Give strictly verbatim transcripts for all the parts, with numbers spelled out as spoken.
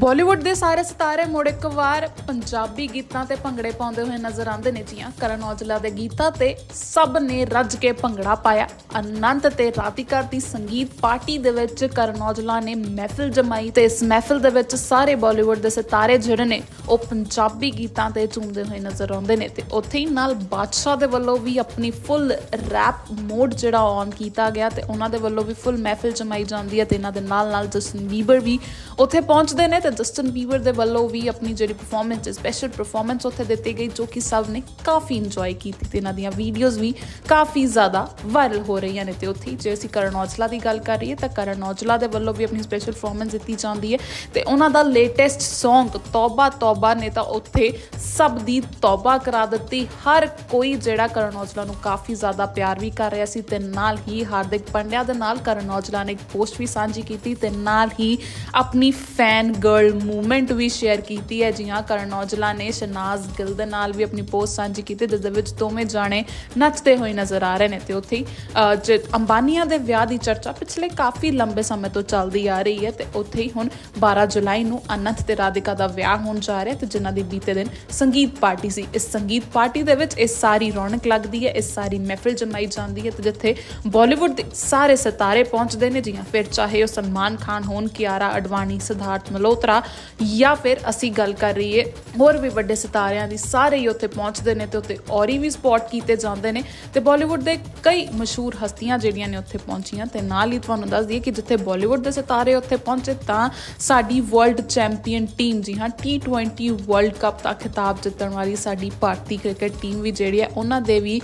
बॉलीवुड के सारे सितारे मुड़ एक बार पंजाबी गीतों ते भंगड़े पाउंदे हुए नज़र आते हैं। जियां करण औजला के गीतों ते सब ने रज के भंगड़ा पाया। अनंत ते राधिका की संगीत पार्टी दे विच करण औजला ने महफिल जमाई ते इस महफिल दे विच सारे बॉलीवुड के सितारे जिहड़े ने वो पंजाबी गीतों ते झूमदे हुए नज़र आते हैं। ते उत्थे ही नाल बादशाह दे वल्लों भी अपनी फुल रैप मोड जिहड़ा ऑन किया गया ते उन्हां दे वल्लों भी फुल महफिल जमाई जाती है। ते इन्हां दे नाल नाल जस्टिन बीबर भी उत्थे पहुंचते हैं ते जस्टिन बीबर दे वल्लों भी अपनी जिहड़ी परफॉर्मेंस स्पैशल परफॉर्मेंस उत्थे दित्ती गई जो कि सब ने काफ़ी इंजॉय की ते इन्हां दीयां वीडियोज़ भी काफ़ी ज़्यादा वायरल हो रही हैं। ते उत्थे जे असीं करण औजला की गल कर रही है तो करण औजला दे वल्लों भी अपनी स्पैशल परफॉर्मेंस दित्ती जाती है। ते उन्हां दा लेटेस्ट सॉन्ग तौबा तौबा ने तां उत्थे सब दी तौबा करा दित्ती। हर कोई जिहड़ा करण औजला नूं काफ़ी ज़्यादा प्यार भी कर रहा सी ते नाल ही हार्दिक पांड्या दे नाल करण औजला ने एक पोस्ट भी साझी की ते नाल ही अपनी फैन गर्ल मूवमेंट भी शेयर की है। जी हाँ, करण औजला ने शहनाज गिल दे नाल भी अपनी पोस्ट साझी की जिस दे विच दोवें जाने नचते हुए नज़र आ रहे हैं। तो उत्थे ही अंबानिया दे विआह की चर्चा पिछले काफ़ी लंबे समय तो चलती आ रही है। तो उत्थे ही हुण बारह जुलाई नूं अनंत ते राधिका का विआह होण जा रहा है ते जिन्हां दी बीते दिन संगीत पार्टी सी। इस संगीत पार्टी दे विच इस सारी रौनक लगती है, इस सारी महफिल जमाई जाती है। तो जिथे बॉलीवुड के सारे सितारे पहुँचते हैं, जी हाँ, फिर चाहे वह सलमान खान होन, कियारा अडवाणी, सिद्धार्थ मल्होत्रा या फिर असी गल कर रही है होर भी बड़े सितारियां दी, सारे ही उत्थे पहुँचते हैं तो उत्थे और ही भी स्पॉट किए जाते हैं। तो बॉलीवुड के कई मशहूर हस्तियां जिहड़ियां ने उत्थे पहुंचियां ते नाल ही तुहानूं दस दईए कि जिथे बॉलीवुड के सितारे उत्थे पहुंचे तां साडी वर्ल्ड चैंपीयन टीम, जी हाँ, टी ट्वेंटी वर्ल्ड कप का खिताब जितण वाली साडी भारतीय क्रिकेट टीम भी जिहड़ी है उन्हां दे भी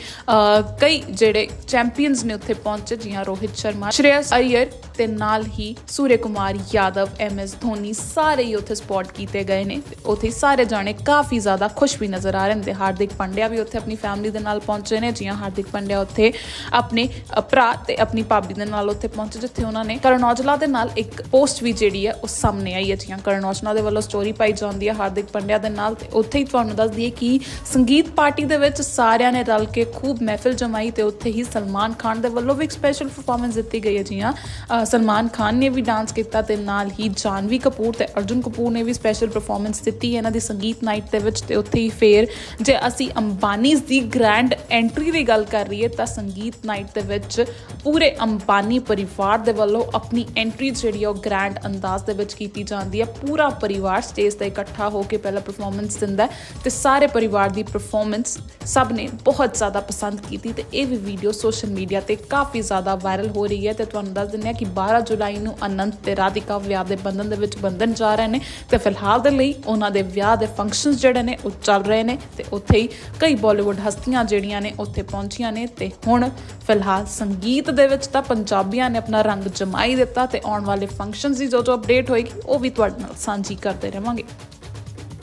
कई जिहड़े चैंपीयंस ने उत्थे पहुंचे। जी हाँ, रोहित शर्मा, श्रेयस अय्यर ते नाल ही सूर्य कुमार यादव, एम एस धोनी सारे ही उत्थे स्पॉट किए गए हैं। उत्थे सारे जाने काफ़ी ज़्यादा खुश भी नज़र आ रहे हैं। हार्दिक पांड्या भी उत्थे अपनी फैमिली दे नाल पहुंचे ने। जी हाँ, हार्दिक पांड्या उत्थे अपने भरा ते अपनी भाभी दे नाल उत्थे पहुंचे जिथे उन्होंने करण औजला दे नाल एक पोस्ट भी जिहड़ी है उस सामने आई है। जी हाँ, करण औजला दे वल्लों स्टोरी पाई जाती है हार्दिक पांड्या दे नाल। ते उत्थे ही तुहानूं दस दईए कि संगीत पार्टी दे विच सारिਆਂ ने रल के खूब महफिल जमाई ते उत्थे ही सलमान खान दे वल्लों भी एक स्पैशल परफॉर्मेंस दी गई है। जी हाँ, सलमान खान ने भी डांस किया ते नाल ही जानवी कपूर ते अर्जुन कपूर ने भी स्पैशल परफॉर्मेंस दी है इन्हां दी संगीत नाइट दे विच। ते उत्थे ही फिर जे असी अंबानीज़ दी ग्रैंड एंट्री की गल कर रही है तो संगीत नाइट दे विच पूरे अंबानी परिवार दे वल्लों अपनी एंट्री जिहड़ी है ग्रैंड अंदाज दे विच कीती जाती है। पूरा परिवार स्टेज ते इकट्ठा होकर पहला परफॉर्मेंस दिंदा है ते सारे परिवार की परफॉर्मेंस सब ने बहुत ज़्यादा पसंद की। तो यह भी वीडियो सोशल मीडिया पर काफ़ी ज़्यादा वायरल हो रही है। तो तुहानूं दस दिंदे कि बारह जुलाई नूं अनंत ते राधिका विआह के बंधन दे विच बंधन जा रहे हैं। तो फिलहाल दे लई उन्हां दे विआह दे फंक्शनस जिहड़े ने वो चल रहे हैं। तो उत्थे ही कई बॉलीवुड हस्तियां जिहड़ियां ने उत्थे पहुंचियां ने। ते हुण फिलहाल संगीत दे विच तां पंजाबियां ने अपना रंग जमाई दिता। ते आउण वाले फंक्शनस की जो जो अपडेट होएगी वो भी तुहाडे नाल सांझी करते रहांगे।